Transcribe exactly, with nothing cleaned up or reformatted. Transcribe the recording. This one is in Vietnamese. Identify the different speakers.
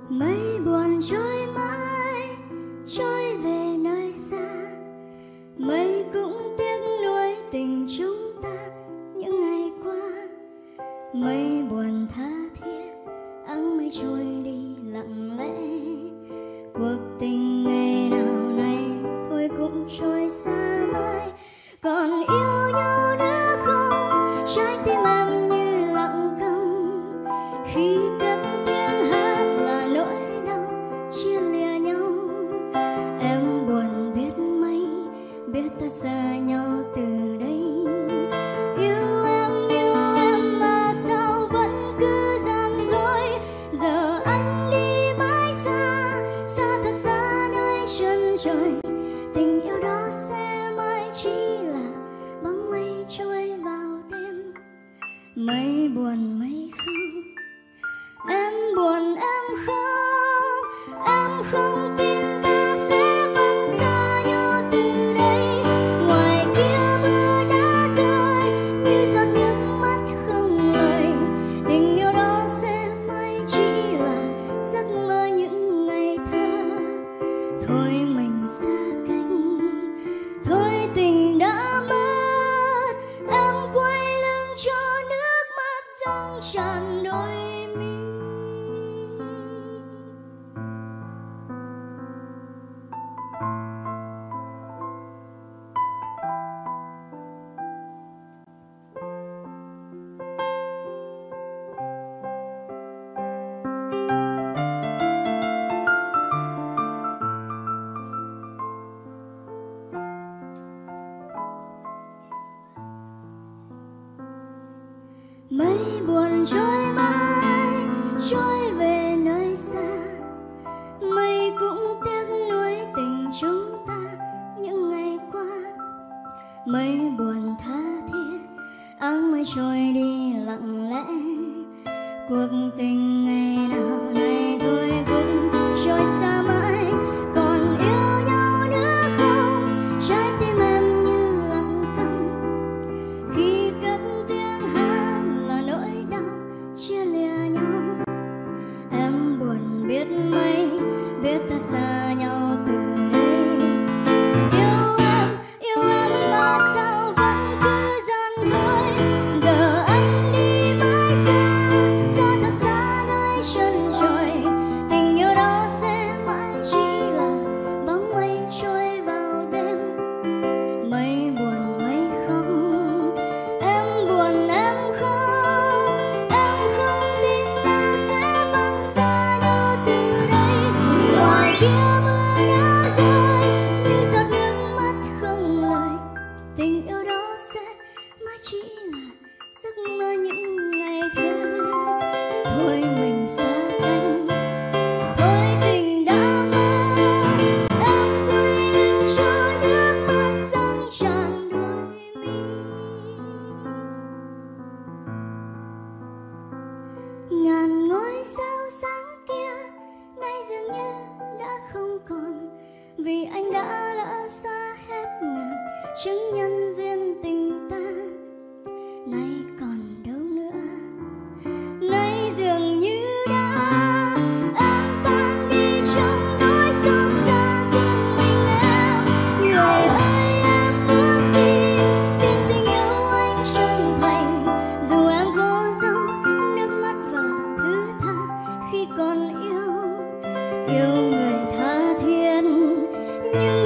Speaker 1: Mây buồn trôi mãi, trôi về nơi xa. Mây cũng tiếc nuối tình chúng ta những ngày qua. Mây buồn tha thiết, áng mây trôi đi lặng lẽ. Cuộc tình ngày nào này thôi cũng trôi xa mãi. Còn yêu nhau nữa không? Trái tim em như lặng câm khi cất tiếng hát là nỗi đau chia lìa nhau. Em buồn biết mấy, biết ta xa nhau từ đây. Yêu em, yêu em mà sao vẫn cứ gian dối. Giờ anh đi mãi xa, xa thật xa nơi chân trời. Tình yêu đó sẽ mãi chỉ là bóng mây trôi vào đêm. Mây buồn mây không, em buồn em khóc. Em không tin ta sẽ vẫn xa nhau từ đây. Ngoài kia mưa đã rơi như giọt nước mắt không lời. Tình yêu đó sẽ mãi chỉ là giấc mơ những ngày thơ. Thôi mình xa cách, thôi tình đã mất. Em quay lưng cho nước mắt dâng tràn đôi mi. Mây buồn trôi mãi, trôi về nơi xa. Mây cũng tiếc nuối tình chúng ta những ngày qua. Mây buồn tha thiết, áng mây trôi đi lặng lẽ. Cuộc tình ngày nào này thôi cũng trôi xa mãi. Còn yêu nhau nữa không? Trái tim em như lặng câm khi cất tiếng hát là nỗi đau chia lìa nhau. Em buồn biết mấy, biết ta xa nhau từ đây. Yêu em, yêu em mà sao vẫn cứ gian dối. Giờ anh đi mãi xa, xa thật xa nơi chân trời. Tình yêu đó sẽ mãi chỉ là bóng mây trôi vào đêm. Mây buồn mây không, em buồn em khóc. Em không tin ta sẽ vẫn xa nhau từ đây. Ngoài kia mưa đã rơi như giọt nước mắt không lời. Tình yêu đó sẽ mãi chỉ là giấc mơ những ngày thơ. Thôi mình xa cách, thôi tình đã mất. Em quay lưng cho nước mắt dâng tràn đôi mi. Ngàn ngôi sao sáng kia nay dường như đã không còn. Vì anh đã lỡ xóa hết ngàn chứng nhân duyên tình ta. Nay còn đâu nữa, nay dường như đã em tan đi trong nỗi xót xa riêng mình em. Người ơi em muốn tin, tin tình yêu anh chân thành. Dù em cố giấu nước mắt và thứ tha khi còn yêu, yêu người tha thiết. Nhưng